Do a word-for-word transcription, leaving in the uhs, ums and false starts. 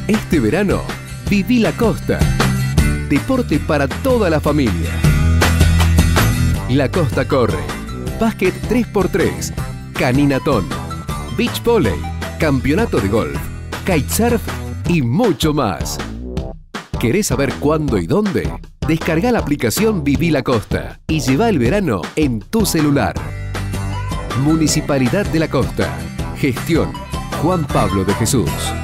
Este verano, viví la costa. Deporte para toda la familia. La Costa corre. Básquet tres por tres. Caninatón. Beach volley. Campeonato de golf. Kitesurf y mucho más. ¿Querés saber cuándo y dónde? Descarga la aplicación Viví la Costa y lleva el verano en tu celular. Municipalidad de la Costa. Gestión Juan Pablo de Jesús.